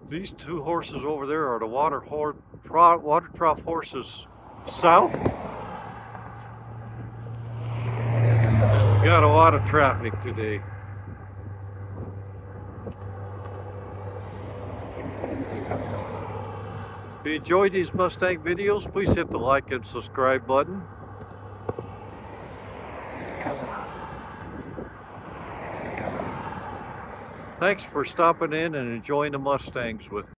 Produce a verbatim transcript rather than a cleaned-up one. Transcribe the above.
These two horses over there are the water, hor tro water trough horses south. Got a lot of traffic today. If you enjoyed these Mustang videos, please hit the like and subscribe button. Thanks for stopping in and enjoying the Mustangs with me.